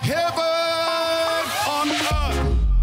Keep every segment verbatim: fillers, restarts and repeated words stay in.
heaven on earth.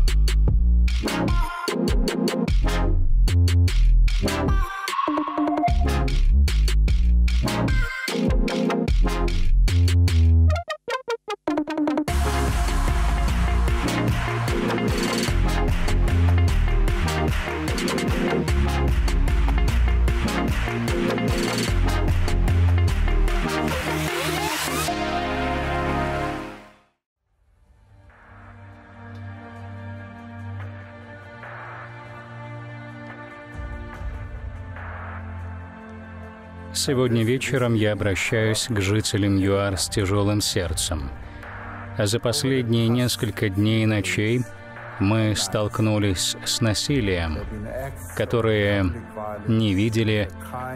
Сегодня вечером я обращаюсь к жителям ЮАР с тяжелым сердцем. А за последние несколько дней и ночей мы столкнулись с насилием, которое не видели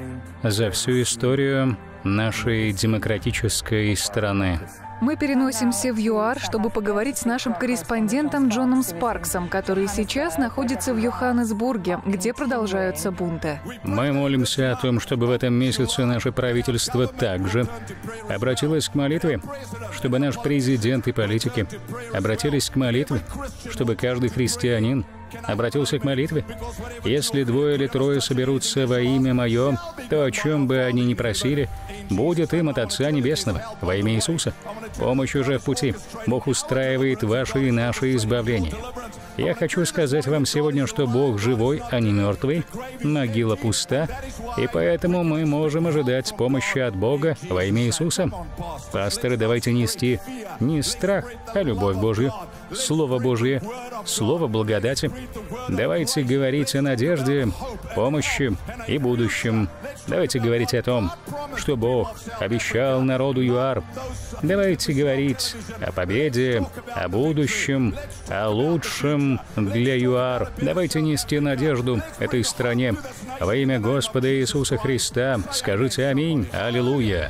за всю историю нашей демократической страны. Мы переносимся в ЮАР, чтобы поговорить с нашим корреспондентом Джоном Спарксом, который сейчас находится в Йоханнесбурге, где продолжаются бунты. Мы молимся о том, чтобы в этом месяце наше правительство также обратилось к молитве, чтобы наш президент и политики обратились к молитве, чтобы каждый христианин обратился к молитве. Если двое или трое соберутся во имя Мое, то о чем бы они ни просили, будет им от Отца Небесного во имя Иисуса. Помощь уже в пути. Бог устраивает ваше и наше избавление. Я хочу сказать вам сегодня, что Бог живой, а не мертвый, могила пуста, и поэтому мы можем ожидать помощи от Бога во имя Иисуса. Пасторы, давайте нести не страх, а любовь Божью, Слово Божье, Слово благодати. Давайте говорить о надежде, помощи и будущем. Давайте говорить о том, что Бог обещал народу ЮАР. Давайте говорить о победе, о будущем, о лучшем для ЮАР. Давайте нести надежду этой стране. Во имя Господа Иисуса Христа скажите аминь, аллилуйя.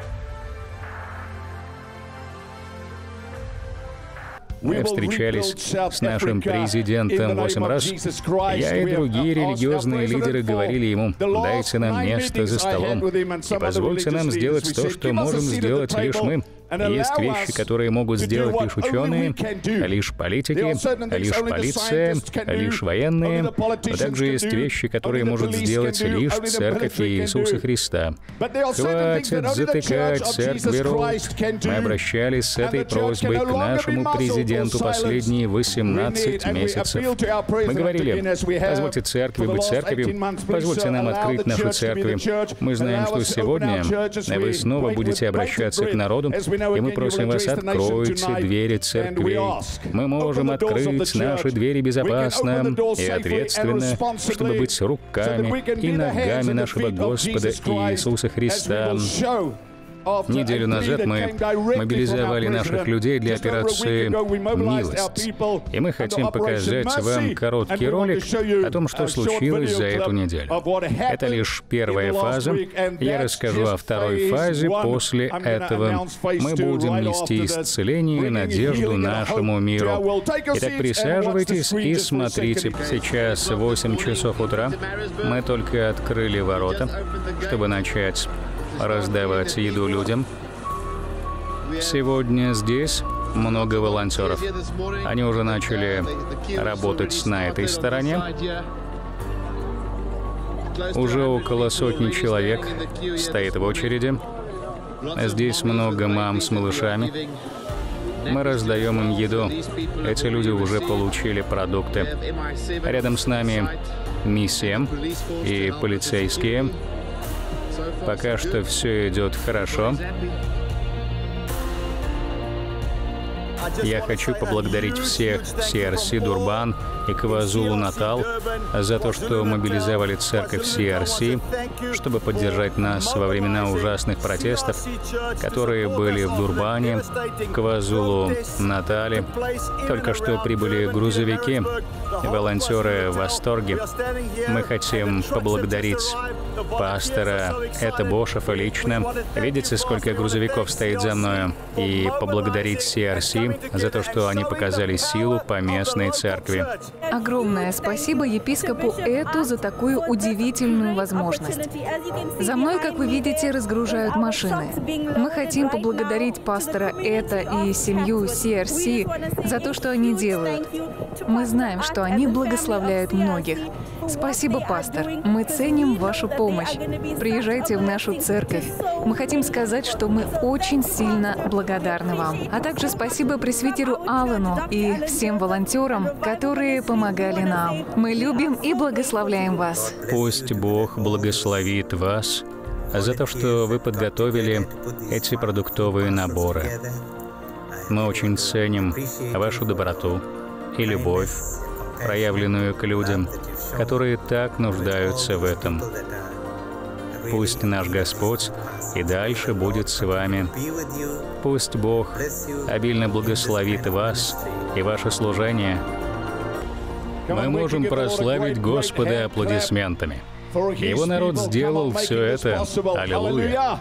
Мы встречались с нашим президентом восемь раз. Я и другие религиозные лидеры говорили ему: дайте нам место за столом и позвольте нам сделать то, что можем сделать лишь мы. Есть вещи, которые могут сделать лишь ученые, лишь политики, лишь полиция, лишь военные, но также есть вещи, которые может сделать лишь Церковь Иисуса Христа. Хватит затыкать церкви рот. Мы обращались с этой просьбой к нашему президенту последние восемнадцать месяцев. Мы говорили: позвольте церкви быть церковью, позвольте нам открыть наши церкви. Мы знаем, что сегодня вы снова будете обращаться к народу, и мы просим вас, откройте двери церквей. Мы можем открыть наши двери безопасно и ответственно, чтобы быть руками и ногами нашего Господа Иисуса Христа. Неделю назад мы мобилизовали наших людей для операции «Милость». И мы хотим показать вам короткий ролик о том, что случилось за эту неделю. Это лишь первая фаза. Я расскажу о второй фазе. После этого мы будем нести исцеление и надежду нашему миру. Итак, присаживайтесь и смотрите. Сейчас восемь часов утра. Мы только открыли ворота, чтобы начать раздавать еду людям. Сегодня здесь много волонтеров. Они уже начали работать на этой стороне. Уже около сотни человек стоит в очереди. Здесь много мам с малышами. Мы раздаем им еду. Эти люди уже получили продукты. Рядом с нами миссия и полицейские. Пока что все идет хорошо. Я хочу поблагодарить всех си ар си Дурбан и KwaZulu-Natal за то, что мобилизовали церковь си ар си, чтобы поддержать нас во времена ужасных протестов, которые были в Дурбане, в KwaZulu-Натале. Только что прибыли грузовики. Волонтеры в восторге. Мы хотим поблагодарить пастора Эта Бошефа лично. Видите, сколько грузовиков стоит за мною? И поблагодарить си ар си России за то, что они показали силу поместной церкви. Огромное спасибо епископу Эту за такую удивительную возможность. За мной, как вы видите, разгружают машины. Мы хотим поблагодарить пастора Эта и семью си ар си за то, что они делают. Мы знаем, что они благословляют многих. Спасибо, пастор. Мы ценим вашу помощь. Приезжайте в нашу церковь. Мы хотим сказать, что мы очень сильно благодарны вам. А также спасибо пресвитеру Аллану и всем волонтерам, которые помогали нам. Мы любим и благословляем вас. Пусть Бог благословит вас за то, что вы подготовили эти продуктовые наборы. Мы очень ценим вашу доброту и любовь, проявленную к людям, которые так нуждаются в этом. Пусть наш Господь и дальше будет с вами. Пусть Бог обильно благословит вас и ваше служение. Мы можем прославить Господа аплодисментами. Его народ сделал все это. Аллилуйя!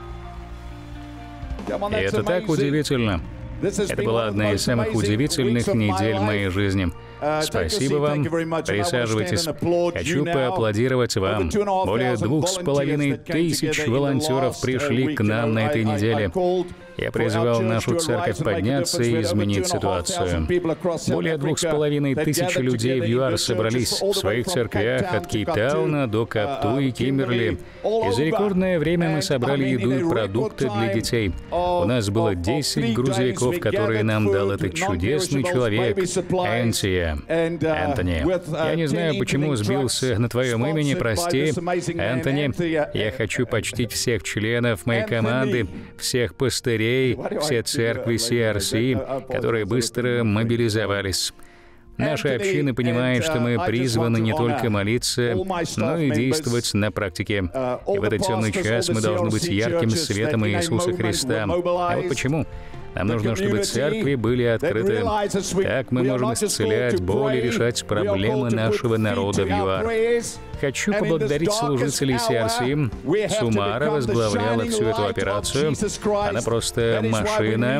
И это так удивительно. Это была одна из самых удивительных недель в моей жизни. Спасибо вам. Присаживайтесь. Хочу поаплодировать вам. Более двух с половиной тысяч волонтеров пришли к нам на этой неделе. Я призвал нашу церковь подняться и изменить ситуацию. Более двух с половиной тысяч людей в ЮАР собрались в своих церквях от Кейптауна до Капту и Кимберли. И за рекордное время мы собрали еду и продукты для детей. У нас было десять грузовиков, которые нам дал этот чудесный человек, Энтия. Энтони. Я не знаю, почему сбился на твоем имени, прости. Энтони, я хочу почтить всех членов моей команды, всех пастырей, все церкви си ар си, которые быстро мобилизовались. Наша община понимает, что мы призваны не только молиться, но и действовать на практике. И в этот темный час мы должны быть ярким светом Иисуса Христа. А вот почему? Нам нужно, чтобы церкви были открыты. Так мы можем исцелять боль и решать проблемы нашего народа в ЮАР. Хочу поблагодарить служителей си ар си. Сумара возглавляла всю эту операцию. Она просто машина.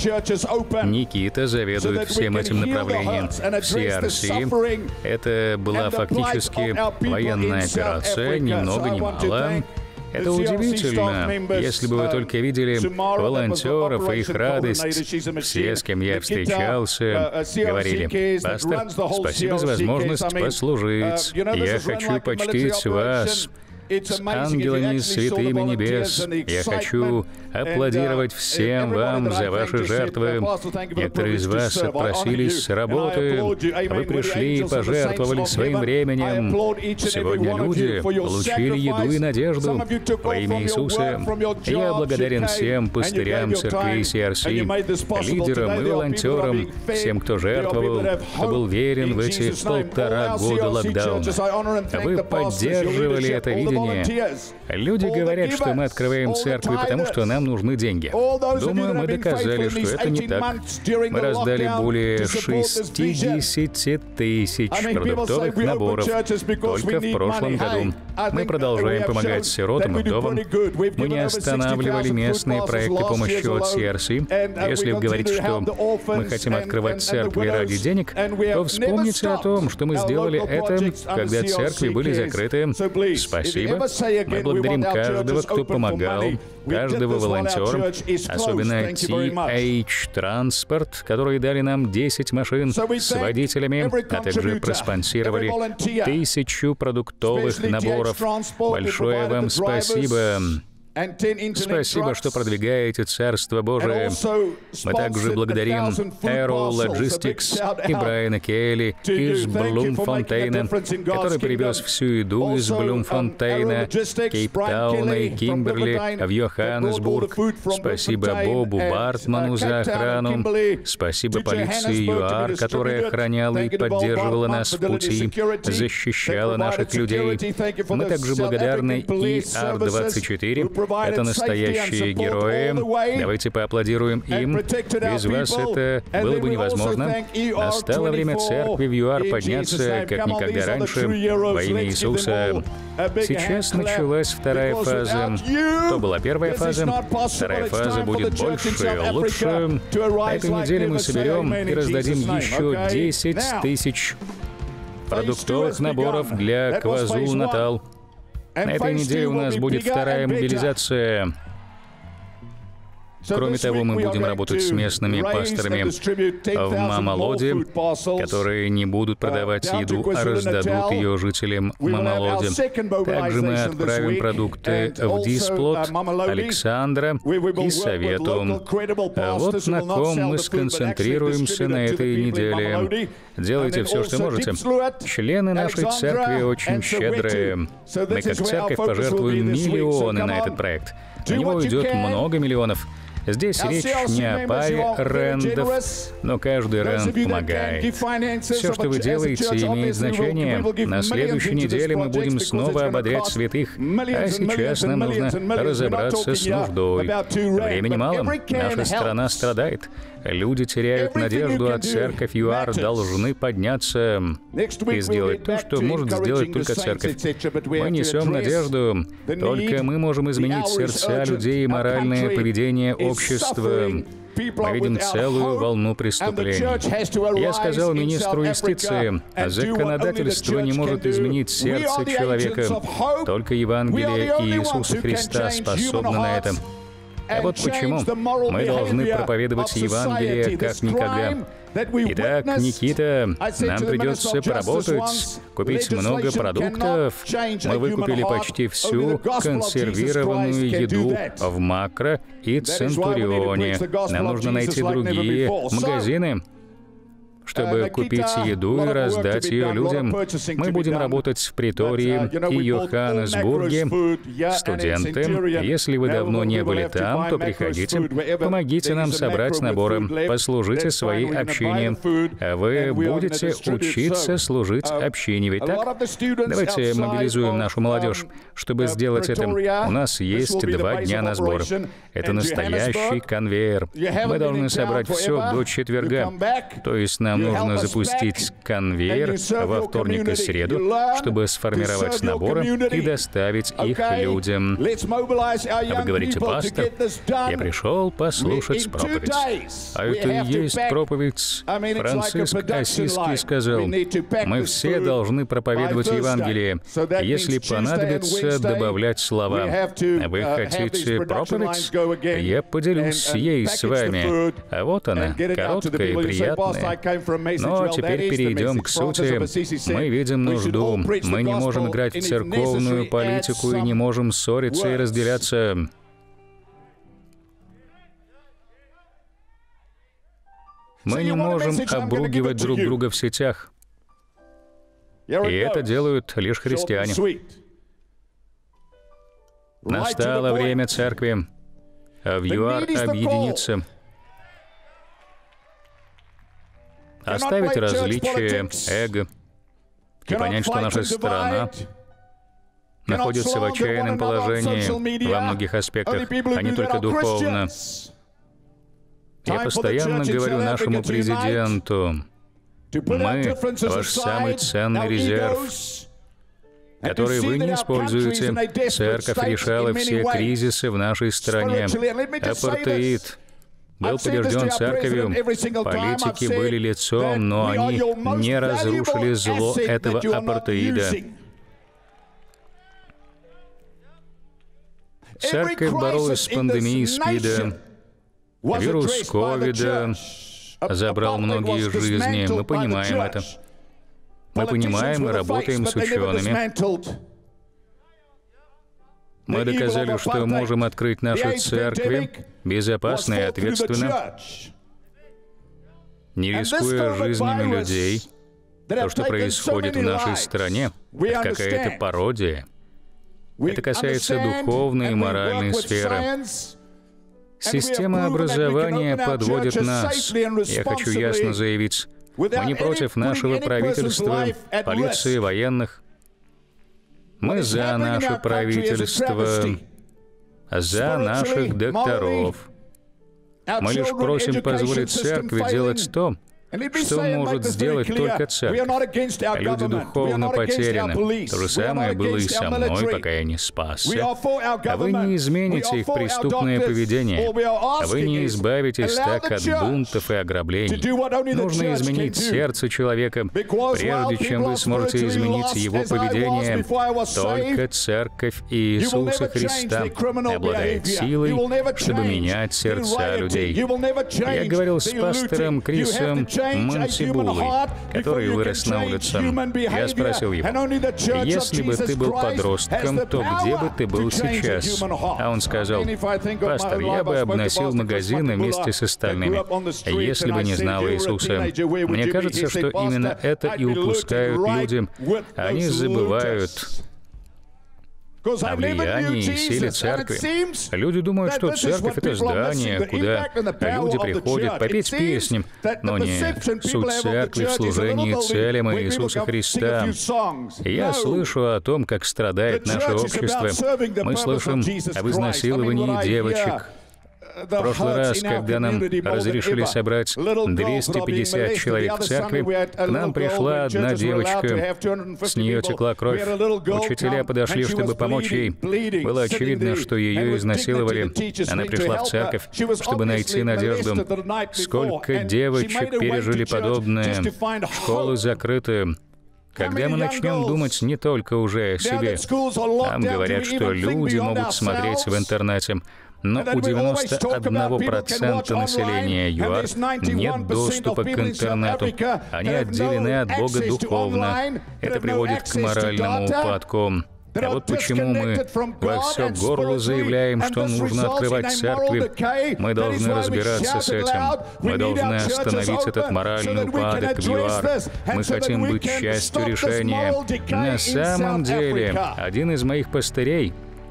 Никита заведует всем этим направлением. си ар си — это была фактически военная операция, ни много ни мало. Это удивительно. Если бы вы только видели волонтеров и их радость. Все, с кем я встречался, говорили: «Пастор, спасибо за возможность послужить. Я хочу почтить вас с ангелами святыми небес. Я хочу аплодировать всем вам за ваши жертвы. Некоторые из вас отпросились с работы. Вы пришли и пожертвовали своим временем. Сегодня люди получили еду и надежду во имя Иисуса. Я благодарен всем пастырям церквей си ар си, лидерам и волонтерам, всем, кто жертвовал, кто был верен в эти полтора года локдауна. Вы поддерживали это видение. Люди говорят, что мы открываем церкви, потому что нам нужны деньги. Думаю, мы доказали, что это не так. Мы раздали более шестидесяти тысяч продуктовых наборов только в прошлом году. Мы продолжаем помогать сиротам и вдовам. Мы не останавливали местные проекты помощи от си ар си. Если вы говорите, что мы хотим открывать церкви ради денег, то вспомните о том, что мы сделали это, когда церкви были закрыты. Спасибо. Мы благодарим каждого, кто помогал, каждого волонтера, особенно ти эйч Transport, которые дали нам десять машин с водителями, а также проспонсировали тысячу продуктовых наборов. Большое вам спасибо. Спасибо, что продвигаете Царство Божие. Мы также благодарим Arrow Logistics и Брайана Келли из Блумфонтейна, который привез всю еду из Блумфонтейна, Кейптауна и Кимберли в Йоханнесбург. Спасибо Бобу Бартману за охрану. Спасибо полиции ЮАР, которая охраняла и поддерживала нас в пути, защищала наших людей. Мы также благодарны и ар двадцать четыре, Это настоящие герои. Давайте поаплодируем им. Без вас это было бы невозможно. Настало время церкви в ЮАР подняться, как никогда раньше, во имя Иисуса. Сейчас началась вторая фаза. То была первая фаза. Вторая фаза будет больше, лучше. На этой неделе мы соберем и раздадим еще десять тысяч продуктовых наборов для KwaZulu-Natal. На этой неделе у нас будет вторая мобилизация. Кроме того, мы будем работать с местными пасторами в Мамалоде, которые не будут продавать еду, а раздадут ее жителям Мамалоде. Также мы отправим продукты в Дисплот, Александра и Совету. Вот на ком мы сконцентрируемся на этой неделе. Делайте все, что можете. Члены нашей церкви очень щедрые. Мы как церковь пожертвуем миллионы на этот проект. На него уйдет много миллионов. Здесь речь не о паре рендов, но каждый ренд помогает. Все, что вы делаете, имеет значение. На следующей неделе мы будем снова ободрять святых, а сейчас нам нужно разобраться с нуждой. Времени мало, наша страна страдает. Люди теряют надежду, а церковь ЮАР должны подняться и сделать то, что может сделать только церковь. Мы несем надежду, только мы можем изменить сердца людей и моральное поведение общества. Мы видим целую волну преступлений. Я сказал министру юстиции, законодательство не может изменить сердце человека. Только Евангелие Иисуса Христа способно на это. А вот почему мы должны проповедовать Евангелие как никогда. Итак, Никита, нам придется поработать, купить много продуктов. Мы выкупили почти всю консервированную еду в Макро и Центурионе. Нам нужно найти другие магазины, чтобы купить еду и раздать ее людям. Мы будем работать в Притории и Йоханнесбурге. Студенты, если вы давно не были там, то приходите, помогите нам собрать наборы, послужите своей общине. Вы будете учиться служить общине, ведь так? Давайте мобилизуем нашу молодежь, чтобы сделать это. У нас есть два дня на сбор. Это настоящий конвейер. Мы должны собрать все до четверга, то есть нам нужно запустить конвейер во вторник и среду, чтобы сформировать наборы и доставить их людям. А вы говорите, пастор, я пришел послушать проповедь. А это и есть проповедь. Франциск Ассизский сказал, мы все должны проповедовать Евангелие. Если понадобится добавлять слова. Вы хотите проповедь? Я поделюсь ей с вами. А вот она, короткая и приятная. Но теперь перейдем к сути. Мы видим нужду. Мы не можем играть в церковную политику и не можем ссориться и разделяться. Мы не можем обругивать друг друга в сетях. И это делают лишь христиане. Настало время церкви в ЮАР объединиться. Оставить различия, эго, и понять, что наша страна находится в отчаянном положении во многих аспектах, а не только духовно. Я постоянно говорю нашему президенту, мы ваш самый ценный резерв, который вы не используете. Церковь решала все кризисы в нашей стране. Апартеид был побежден церковью, политики были лицом, но они не разрушили зло этого апартеида. Церковь боролась с пандемией СПИДа, вирус ковида забрал многие жизни, мы понимаем это. Мы понимаем и работаем с учеными. Мы доказали, что можем открыть наши церкви безопасно и ответственно, не рискуя жизнями людей. То, что происходит в нашей стране, это какая-то пародия. Это касается духовной и моральной сферы. Система образования подводит нас. Я хочу ясно заявить, мы не против нашего правительства, полиции, военных. Мы за наше правительство. за наших докторов. Мы лишь просим позволить церкви делать то, что может сделать только церковь. Люди духовно потеряны. То же самое было и со мной, пока я не спасся. А вы не измените их преступное поведение. Вы не избавитесь так от бунтов и ограблений. Нужно изменить сердце человека. Прежде чем вы сможете изменить его поведение, только Церковь Иисуса Христа обладает силой, чтобы менять сердца людей. Я говорил с пастором Крисом Мансибулой, который вырос на улице. Я спросил его: если бы ты был подростком, то где бы ты был сейчас? А он сказал: пастор, я бы обносил магазины вместе с остальными, если бы не знал Иисуса. Мне кажется, что именно это и упускают люди. Они забывают о влиянии и силе церкви. Люди думают, что церковь — это здание, куда люди приходят попеть песни. Но нет, суть церкви в служении целям Иисуса Христа. Я слышу о том, как страдает наше общество. Мы слышим об изнасиловании девочек. В прошлый раз, когда нам разрешили собрать двести пятьдесят человек в церкви, к нам пришла одна девочка, с нее текла кровь. Учителя подошли, чтобы помочь ей. Было очевидно, что ее изнасиловали. Она пришла в церковь, чтобы найти надежду. Сколько девочек пережили подобное? Школы закрыты. Когда мы начнем думать не только уже о себе, нам говорят, что люди могут смотреть в интернете, но у девяноста одного процента населения ЮАР нет доступа к интернету. Они отделены от Бога духовно. Это приводит к моральному упадку. А вот почему мы во все горло заявляем, что нужно открывать церкви. Мы должны разбираться с этим. Мы должны остановить этот моральный упадок в ЮАР. Мы хотим быть частью решения. На самом деле, один из моих пастырей,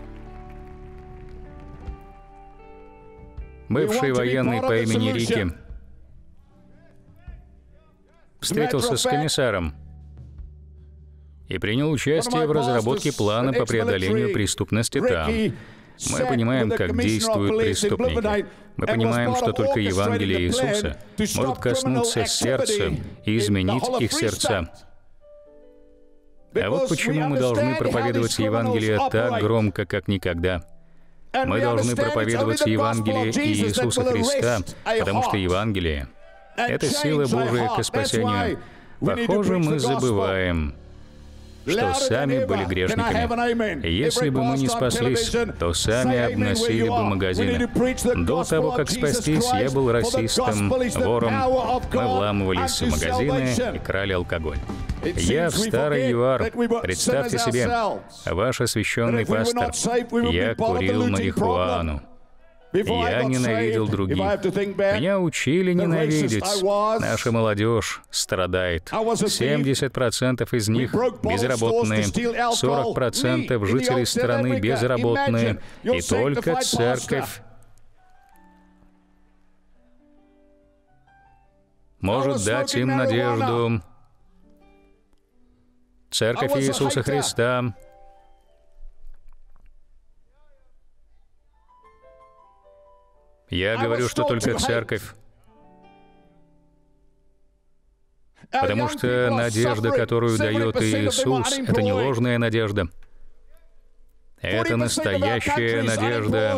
бывший военный по имени Рики, встретился с комиссаром и принял участие в разработке плана по преодолению преступности там. Мы понимаем, как действуют преступники. Мы понимаем, что только Евангелие Иисуса может коснуться сердца и изменить их сердца. А вот почему мы должны проповедовать Евангелие так громко, как никогда. Мы должны проповедовать Евангелие Иисуса Христа, потому что Евангелие — это сила Божия к спасению. Похоже, мы забываем, что сами были грешниками. Если бы мы не спаслись, то сами обносили бы магазины. До того, как спастись, я был расистом, вором. Мы вламывались в магазины и крали алкоголь. Я в старый ЮАР. Представьте себе, ваш освященный пастор. Я курил марихуану. Я ненавидел других. Меня учили ненавидеть. Наша молодежь страдает. семьдесят процентов из них безработные, сорок процентов жителей страны безработные. И только церковь может дать им надежду. Церковь Иисуса Христа. Я говорю, что только церковь. Потому что надежда, которую дает Иисус, это не ложная надежда. Это настоящая надежда.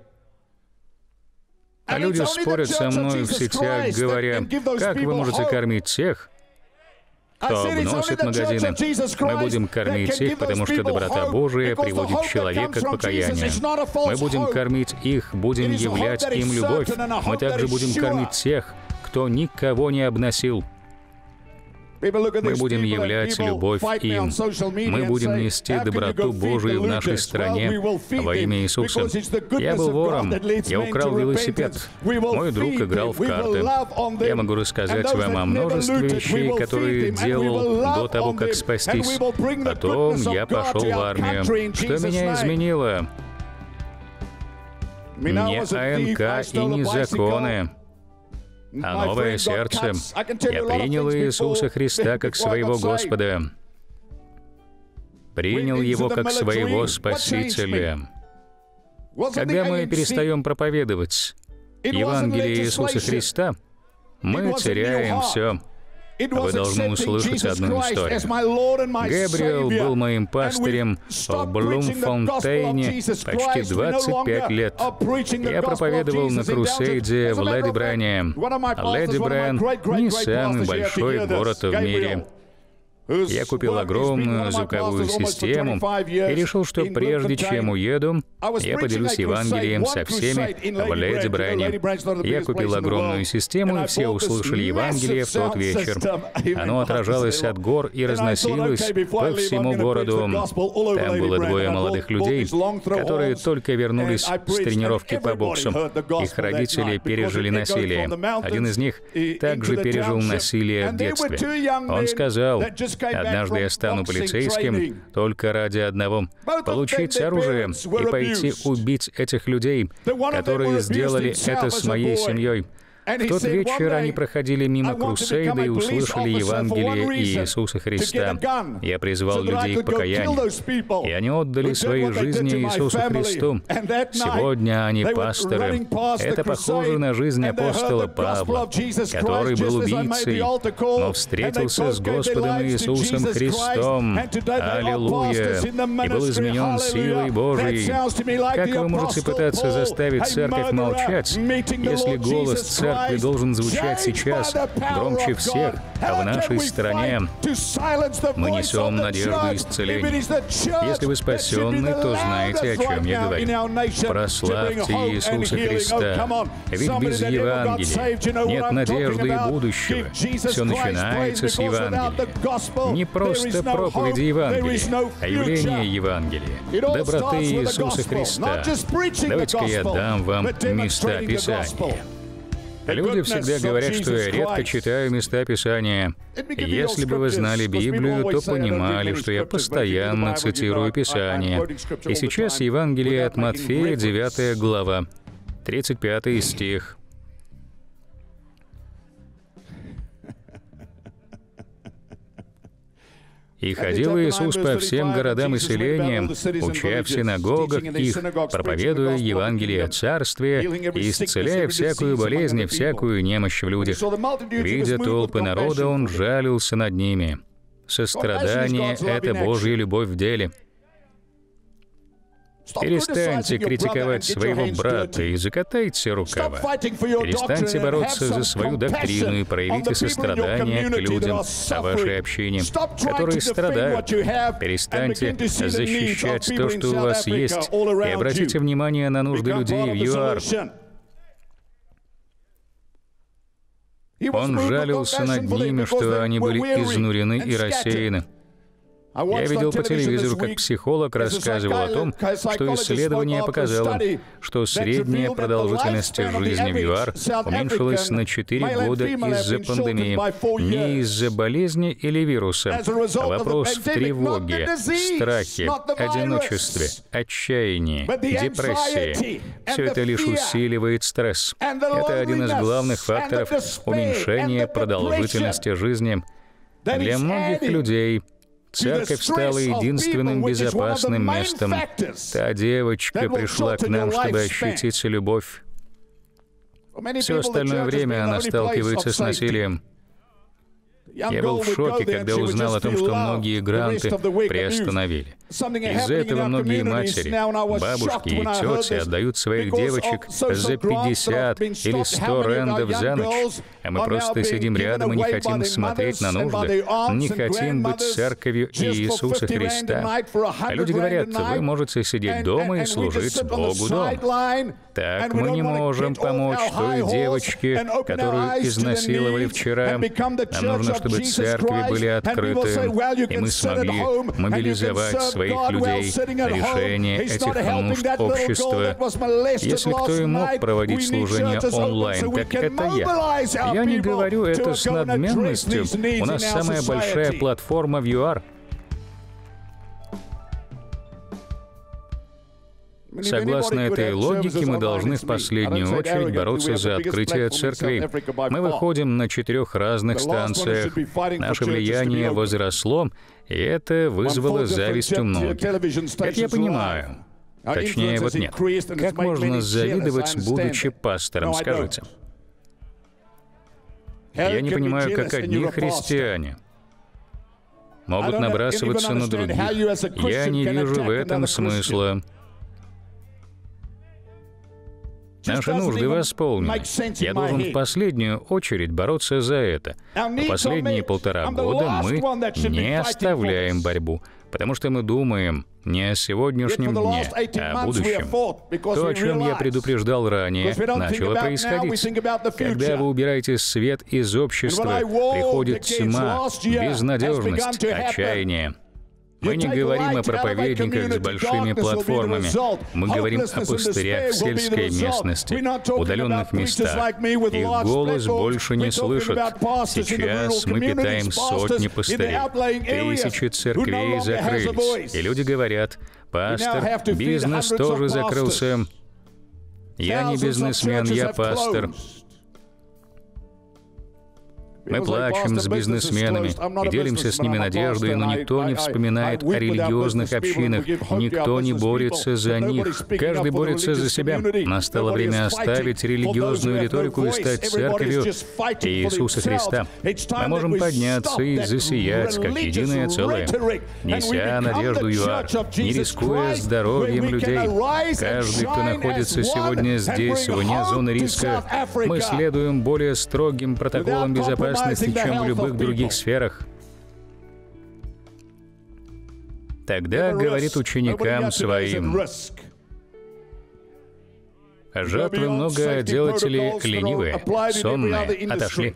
А люди спорят со мной в сетях, говоря: как вы можете кормить тех, кто обносит магазины? Мы будем кормить их, потому что доброта Божия приводит человека к покаянию. Мы будем кормить их, будем являть им любовь. Мы также будем кормить тех, кто никого не обносил. Мы будем являть любовь им. Мы будем нести доброту Божию в нашей стране во имя Иисуса. Я был вором. Я украл велосипед. Мой друг играл в карты. Я могу рассказать вам о множестве вещей, которые делал до того, как спастись. Потом я пошел в армию. Что меня изменило? Не АНК и не законы, а новое сердце. Я принял Иисуса Христа как своего Господа. Принял Его как своего Спасителя. Когда мы перестаем проповедовать Евангелие Иисуса Христа, мы теряем все. Вы должны услышать одну историю. Габриэл был моим пастырем в Блумфонтейне почти двадцать пять лет. Я проповедовал на крусейде в Леди Брайане. Леди Брайан — не самый большой город в мире. Я купил огромную звуковую систему и решил, что прежде чем уеду, я поделюсь Евангелием со всеми в Леди Брайане. Я купил огромную систему, и все услышали Евангелие в тот вечер. Оно отражалось от гор и разносилось по всему городу. Там было двое молодых людей, которые только вернулись с тренировки по боксу. Их родители пережили насилие. Один из них также пережил насилие в детстве. Он сказал: «Однажды я стану полицейским только ради одного — получить оружие и пойти убить этих людей, которые сделали это с моей семьей». В тот вечер они проходили мимо крусейда и услышали Евангелие Иисуса Христа. Я призвал людей к покаянию, и они отдали свои жизни Иисусу Христу. Сегодня они пасторы. Это похоже на жизнь апостола Павла, который был убийцей, но встретился с Господом Иисусом Христом. Аллилуйя! И был изменен силой Божией. Как вы можете пытаться заставить церковь молчать, если голос церкви должен звучать сейчас громче всех в нашей стране? Мы несем надежду исцеления. Если вы спасенны, то знаете, о чем я говорю. Прославьте Иисуса Христа. Ведь без Евангелия нет надежды и будущего. Все начинается с Евангелия. Не просто проповеди Евангелия, а явление Евангелия, доброты Иисуса Христа. Давайте-ка я дам вам места Писания. Люди всегда говорят, что я редко читаю места Писания. Если бы вы знали Библию, то понимали, что я постоянно цитирую Писание. И сейчас Евангелие от Матфея, девятая глава, тридцать пятый стих. «И ходил Иисус по всем городам и селениям, уча в синагогах их, проповедуя Евангелие о Царстве и исцеляя всякую болезнь и всякую немощь в людях. Видя толпы народа, Он жалился над ними». Сострадание — это Божья любовь в деле. Перестаньте критиковать своего брата и закатайте рукава. Перестаньте бороться за свою доктрину и проявите сострадание к людям о вашей общине, которые страдают. Перестаньте защищать то, что у вас есть, и обратите внимание на нужды людей в ЮАР. Он жалился над ними, что они были изнурены и рассеяны. Я видел по телевизору, как психолог рассказывал о том, что исследование показало, что средняя продолжительность жизни в ЮАР уменьшилась на четыре года из-за пандемии. Не из-за болезни или вируса. Вопрос в тревоге, страхе, одиночестве, отчаянии, депрессии. Все это лишь усиливает стресс. Это один из главных факторов уменьшения продолжительности жизни. Для многих людей церковь стала единственным безопасным местом. Та девочка пришла к нам, чтобы ощутить любовь. Все остальное время она сталкивается с насилием. Я был в шоке, когда узнал о том, что многие гранты приостановили. Из-за этого многие матери, бабушки и тети отдают своих девочек за пятьдесят или сто рендов за ночь, а мы просто сидим рядом и не хотим смотреть на нужды, не хотим быть церковью Иисуса Христа. А люди говорят: вы можете сидеть дома и служить Богу дома. Так мы не можем помочь той девочке, которую изнасиловали вчера. Нам нужно, чтобы церкви были открыты, и мы смогли мобилизовать своих людей на решение этих нужд общества. Если кто и мог проводить служение онлайн, так это я. Я не говорю это с надменностью. У нас самая большая платформа в ЮАР. Согласно этой логике, мы должны в последнюю очередь бороться за открытие церквей. Мы выходим на четырех разных станциях. Наше влияние возросло, и это вызвало зависть у многих. Это я понимаю. Точнее, вот нет. Как можно завидовать, будучи пастором, скажите? Я не понимаю, как одни христиане могут набрасываться на других. Я не вижу в этом смысла. Наши нужды восполнены. Я должен в последнюю очередь бороться за это. Но последние полтора года мы не оставляем борьбу, потому что мы думаем не о сегодняшнем дне, а о будущем. То, о чем я предупреждал ранее, начало происходить. Когда вы убираете свет из общества, приходит тьма, безнадежность, отчаяние. Мы не говорим о проповедниках с большими платформами. Мы говорим о пастырях в сельской местности, удаленных местах. Их голос больше не слышат. Сейчас мы питаем сотни пастырей. Тысячи церквей закрылись. И люди говорят: «Пастор, бизнес тоже закрылся». Я не бизнесмен, я пастор. Мы плачем с бизнесменами и делимся с ними надеждой, но никто не вспоминает о религиозных общинах, никто не борется за них. Каждый борется за себя. Настало время оставить религиозную риторику и стать церковью Иисуса Христа. Мы можем подняться и засиять, как единое целое, неся надежду ЮАР, не рискуя здоровьем людей. Каждый, кто находится сегодня здесь, вне зоны риска, мы следуем более строгим протоколам безопасности, чем в любых других сферах. Тогда говорит ученикам своим: «Жатвы много, а делатели ленивые, сонные, отошли».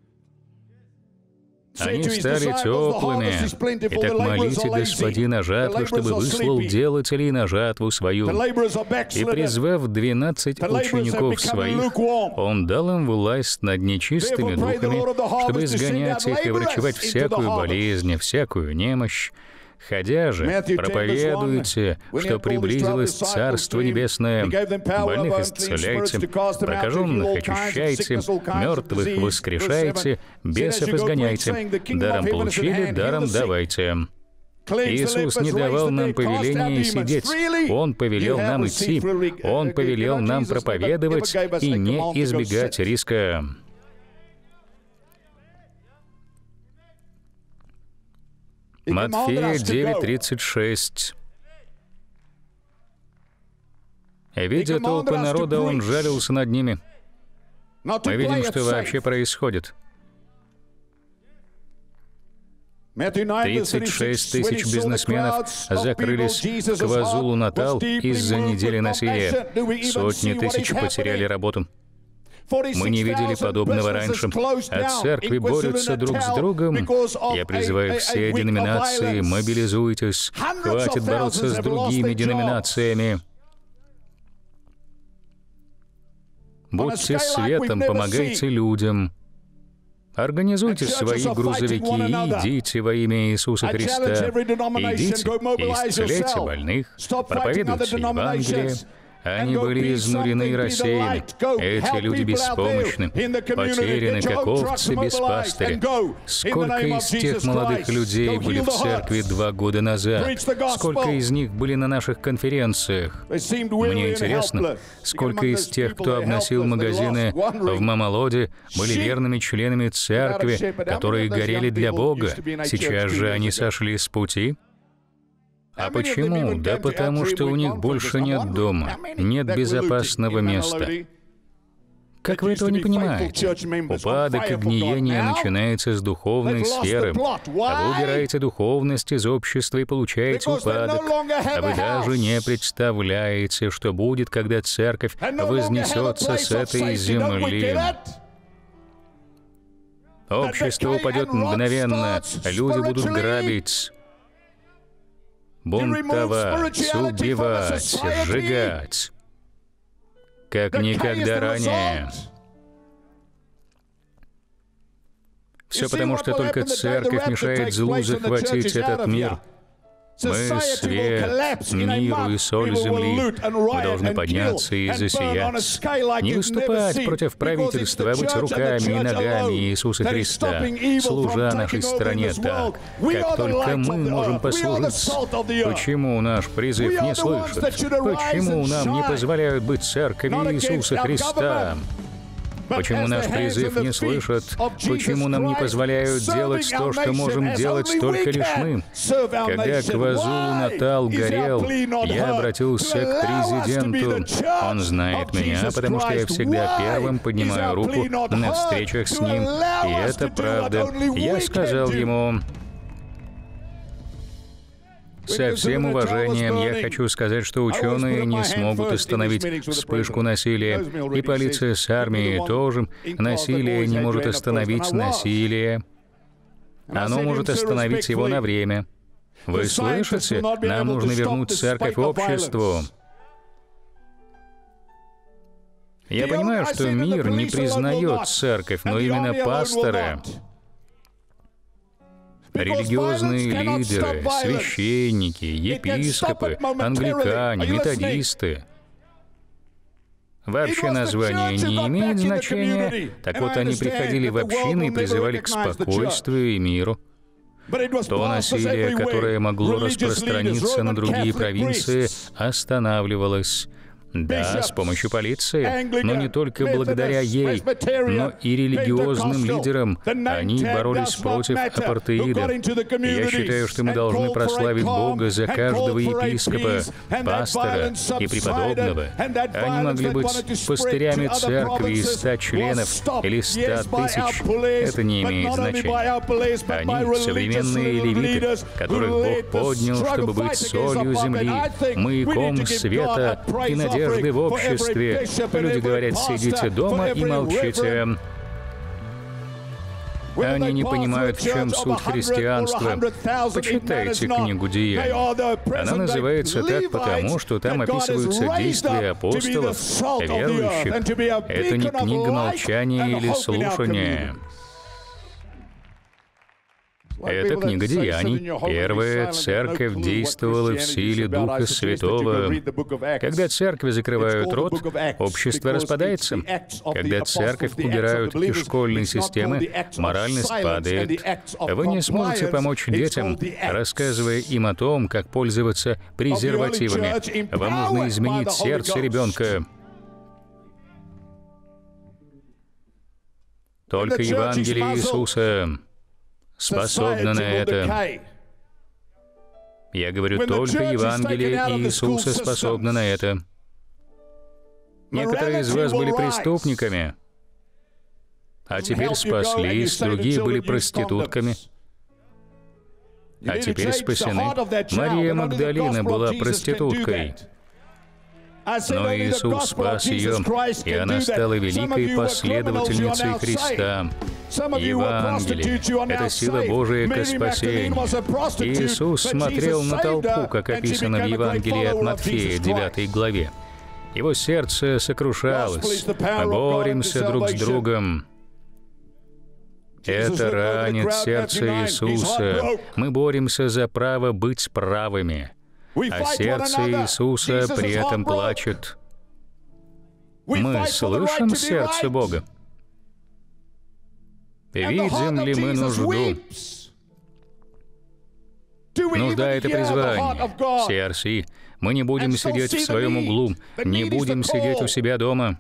Они стали теплыми. Итак, молите Господина жатвы, чтобы выслал делателей на жатву свою. И, призвав двенадцать учеников своих, Он дал им власть над нечистыми духами, чтобы изгонять их и врачевать всякую болезнь, всякую немощь. Ходя же, проповедуйте, что приблизилось Царство Небесное, больных исцеляйте, прокаженных очищайте, мертвых воскрешайте, бесов изгоняйте, даром получили, даром давайте». Иисус не давал нам повеления сидеть. Он повелел нам идти. Он повелел нам проповедовать и не избегать риска. Матфея девять тридцать шесть. Видя толпы народа, Он жалился над ними. Мы видим, что вообще происходит. тридцать шесть тысяч бизнесменов закрылись в Квазулу-Натал из-за недели насилия. Сотни тысяч потеряли работу. Мы не видели подобного раньше. А церкви борются друг с другом. Я призываю все деноминации: мобилизуйтесь. Хватит бороться с другими деноминациями. Будьте светом, помогайте людям. Организуйте свои грузовики и идите во имя Иисуса Христа. Идите и исцеляйте больных, проповедуйте Евангелие. Они были изнурены и рассеяны. Эти люди беспомощны, потеряны, как овцы без пастыря. Сколько из тех молодых людей были в церкви два года назад? Сколько из них были на наших конференциях? Мне интересно, сколько из тех, кто обносил магазины в Мамалоде, были верными членами церкви, которые горели для Бога. Сейчас же они сошли с пути? А почему? Да потому что у них больше нет дома, нет безопасного места. Как вы этого не понимаете? Упадок и гниение начинается с духовной сферы. А вы убираете духовность из общества и получаете упадок. А вы даже не представляете, что будет, когда церковь вознесется с этой земли. Общество упадет мгновенно, люди будут грабить, бунтовать, убивать, сжигать, как никогда ранее. Все потому, что только церковь мешает злу захватить этот мир. Мы свет миру и соль земли. Мы должны подняться и засиять. Не выступать против правительства, а быть руками и ногами Иисуса Христа, служа нашей стране так, как только мы можем послужить. Почему наш призыв не слышат? Почему нам не позволяют быть церковью Иисуса Христа? Почему наш призыв не слышат? Почему нам не позволяют делать то, что можем делать только лишь мы? Когда Квазулу-Натал горел, я обратился к президенту. Он знает меня, потому что я всегда первым поднимаю руку на встречах с ним. И это правда. Я сказал ему... Со всем уважением я хочу сказать, что ученые не смогут остановить вспышку насилия. И полиция с армией тоже. Насилие не может остановить насилие. Оно может остановить его на время. Вы слышите? Нам нужно вернуть церковь обществу. Я понимаю, что мир не признает церковь, но именно пасторы... Религиозные лидеры, священники, епископы, англикане, методисты. Вообще название не имеет значения. Так вот, они приходили в общины и призывали к спокойствию и миру. То насилие, которое могло распространиться на другие провинции, останавливалось. Да, с помощью полиции, но не только благодаря ей, но и религиозным лидерам. Они боролись против апартеида. Я считаю, что мы должны прославить Бога за каждого епископа, пастора и преподобного. Они могли быть пастырями церкви из ста членов или ста тысяч. Это не имеет значения. Они — современные левиты, которых Бог поднял, чтобы быть солью земли, маяком света и надежды в обществе. Люди говорят: сидите дома и молчите. Они не понимают, в чем суть христианства. Почитайте книгу «Деяний». Она называется так потому, что там описываются действия апостолов, верующих. Это не книга молчания или слушания. Это книга Деяний. Первая церковь действовала в силе Духа Святого. Когда церкви закрывают рот, общество распадается. Когда церковь убирают из школьной системы, моральность падает. Вы не сможете помочь детям, рассказывая им о том, как пользоваться презервативами. Вам нужно изменить сердце ребенка. Только Евангелие Иисуса способна на это. Я говорю, только Евангелие Иисуса способно на это. Некоторые из вас были преступниками, а теперь спаслись, другие были проститутками, а теперь спасены. Мария Магдалина была проституткой, но Иисус спас ее, и она стала великой последовательницей Христа. Евангелие — это сила Божия ко спасению. Иисус смотрел на толпу, как описано в Евангелии от Матфея, девятой главе. Его сердце сокрушалось. Мы боремся друг с другом. Это ранит сердце Иисуса. Мы боремся за право быть правыми. А сердце Иисуса при этом плачет. Мы слышим сердце Бога? Видим ли мы нужду? Нужда — это призвание. си ар си. Мы не будем сидеть в своем углу, не будем сидеть у себя дома.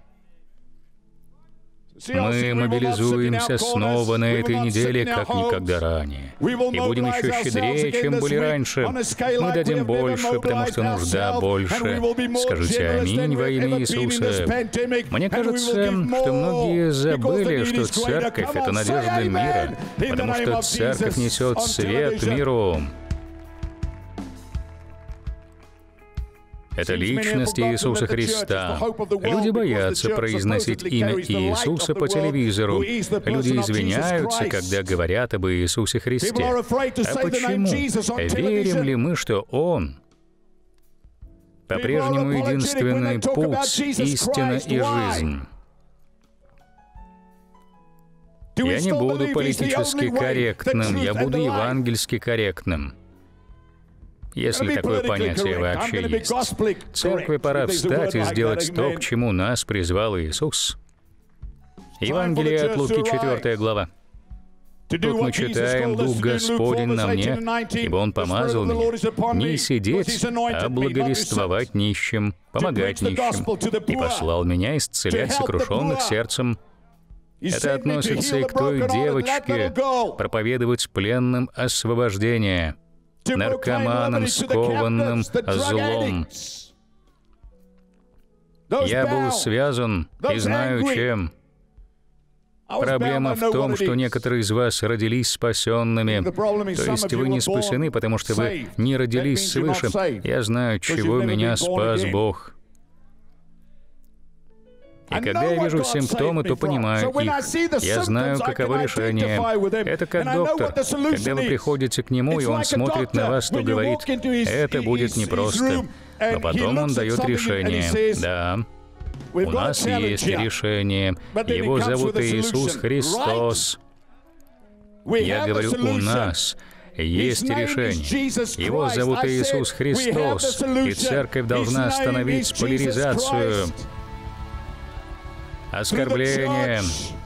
Мы мобилизуемся снова на этой неделе, как никогда ранее. И будем еще щедрее, чем были раньше. Мы дадим больше, потому что нужда больше. Скажите аминь во имя Иисуса. Мне кажется, что многие забыли, что церковь — это надежда мира, потому что церковь несет свет миру. Это личность Иисуса Христа. Люди боятся произносить имя Иисуса по телевизору. Люди извиняются, когда говорят об Иисусе Христе. А почему? Верим ли мы, что Он по-прежнему единственный путь, истина и жизнь? Я не буду политически корректным, я буду евангельски корректным. если такое понятие вообще есть. Церкви пора встать и сделать то, к чему нас призвал Иисус. Евангелие от Луки, четвёртая глава. Тут мы читаем: «Дух Господень на мне, ибо Он помазал меня не сидеть, а благовествовать нищим, помогать нищим, и послал меня исцелять сокрушенных сердцем». Это относится и к той девочке, проповедовать пленным освобождение, наркоманам, скованным злом. Я был связан и знаю чем. Проблема в том, что некоторые из вас родились спасенными. То есть вы не спасены, потому что вы не родились свыше. Я знаю, чего меня спас Бог. И когда я вижу симптомы, то понимаю их. Я знаю, каково решение. Это как доктор. Когда вы приходите к нему, и он смотрит на вас, то говорит: это будет непросто. Но потом он дает решение. Да. У нас есть решение. Его зовут Иисус Христос. Я говорю, у нас есть решение. Его зовут Иисус Христос. И церковь должна остановить поляризацию, оскорбление,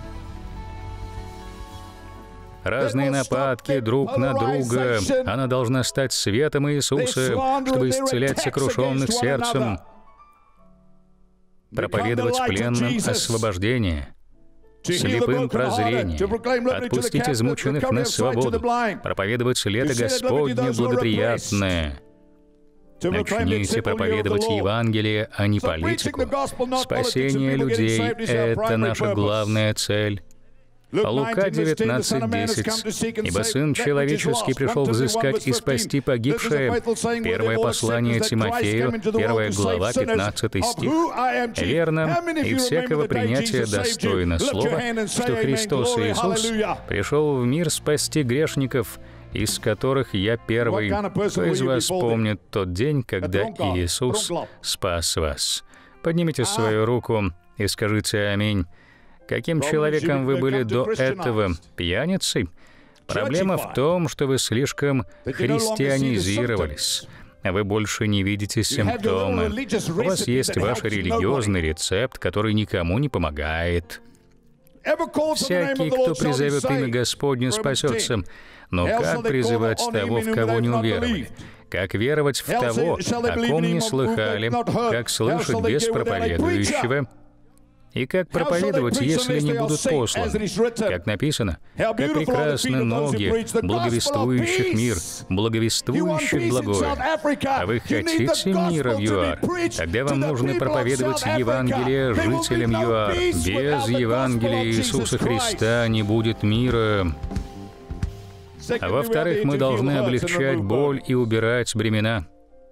разные нападки друг на друга. Она должна стать светом Иисуса, чтобы исцелять сокрушенных сердцем, проповедовать пленным освобождение, слепым прозрение, отпустить измученных на свободу, проповедовать лето Господне благоприятное. Начните проповедовать Евангелие, а не политику. Спасение людей — это наша главная цель. Лука девятнадцать десять. «Ибо Сын Человеческий пришел взыскать и спасти погибшее». Первое послание Тимофею, первая глава, пятнадцатый стих. Верно, и всякого принятия достойно слова, что Христос Иисус пришел в мир спасти грешников, из которых я первый. Кто из вас помнит тот день, когда Иисус спас вас? Поднимите свою руку и скажите «Аминь». Каким человеком вы были до этого? Пьяницей? Проблема в том, что вы слишком христианизировались. Вы больше не видите симптомы. У вас есть ваш религиозный рецепт, который никому не помогает. Всякий, кто призовет имя Господне, спасется. Но как призывать того, в кого не уверовали? Как веровать в того, о ком не слыхали? Как слышать без проповедующего? И как проповедовать, если не будут посланы? Как написано, как прекрасны ноги благовествующих мир, благовествующих благое. А вы хотите мира в ЮАР? Тогда вам нужно проповедовать Евангелие жителям ЮАР. Без Евангелия Иисуса Христа не будет мира. А во-вторых, мы должны облегчать боль и убирать бремена.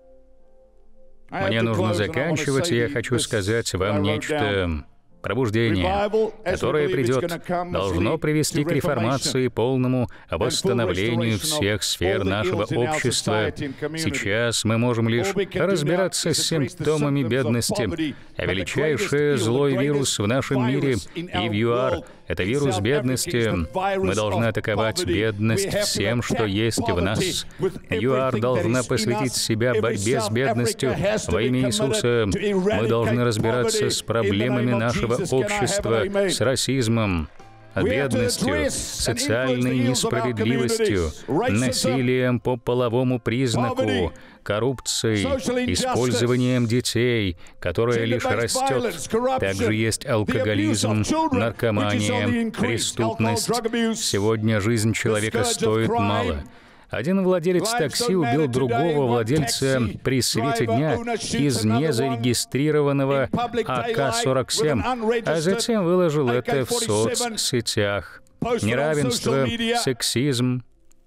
Мне нужно заканчивать, и я хочу сказать вам нечто. Пробуждение, которое придет, должно привести к реформации и полному восстановлению всех сфер нашего общества. Сейчас мы можем лишь разбираться с симптомами бедности. А величайший злой вирус в нашем мире и в ЮАР — это вирус бедности. Мы должны атаковать бедность всем, что есть в нас. ЮАР должна посвятить себя борьбе с бедностью во имя Иисуса. Мы должны разбираться с проблемами нашего общества, с расизмом, бедностью, социальной несправедливостью, насилием по половому признаку, коррупцией, использованием детей, которое лишь растет. Также есть алкоголизм, наркомания, преступность. Сегодня жизнь человека стоит мало. Один владелец такси убил другого владельца при свете дня из незарегистрированного А К сорок семь, а затем выложил это в соцсетях. Неравенство, сексизм.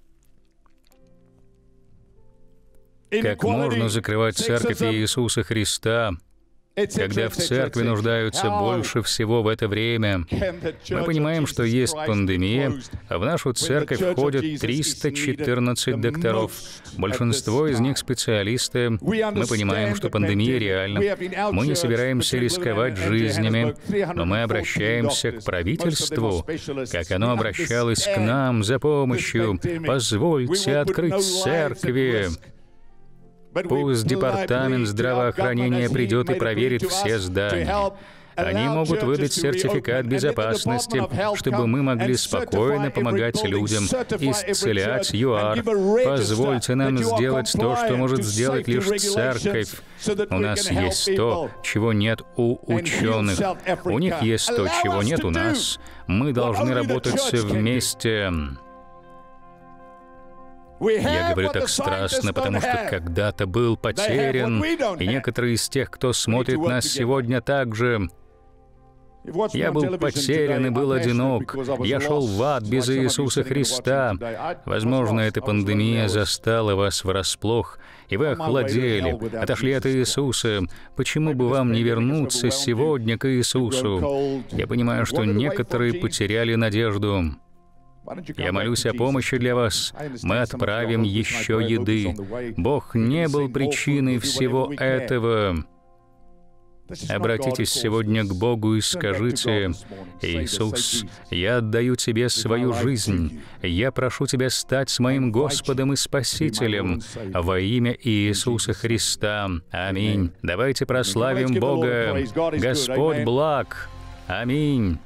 Как можно закрывать церковь Иисуса Христа, когда в церкви нуждаются больше всего в это время? Мы понимаем, что есть пандемия, а в нашу церковь входят триста четырнадцать докторов. Большинство из них специалисты. Мы понимаем, что пандемия реальна. Мы не собираемся рисковать жизнями, но мы обращаемся к правительству, как оно обращалось к нам за помощью. Позвольте открыть церкви. Пусть департамент здравоохранения придет и проверит все здания. Они могут выдать сертификат безопасности, чтобы мы могли спокойно помогать людям, исцелять ЮАР. Позвольте нам сделать то, что может сделать лишь церковь. У нас есть то, чего нет у ученых. У них есть то, чего нет у нас. Мы должны работать вместе. Я говорю так страстно, потому что когда-то был потерян, и некоторые из тех, кто смотрит нас сегодня, также... Я был потерян и был одинок. Я шел в ад без Иисуса Христа. Возможно, эта пандемия застала вас врасплох, и вы охладели, отошли от Иисуса. Почему бы вам не вернуться сегодня к Иисусу? Я понимаю, что некоторые потеряли надежду. Я молюсь о помощи для вас. Мы отправим еще еды. Бог не был причиной всего этого. Обратитесь сегодня к Богу и скажите: «Иисус, я отдаю Тебе свою жизнь. Я прошу Тебя стать моим Господом и Спасителем во имя Иисуса Христа. Аминь». Давайте прославим Бога. Господь благ. Аминь.